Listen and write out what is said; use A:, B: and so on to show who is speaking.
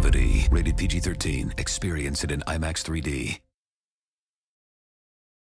A: Gravity. Rated PG-13. Experience it in IMAX 3D.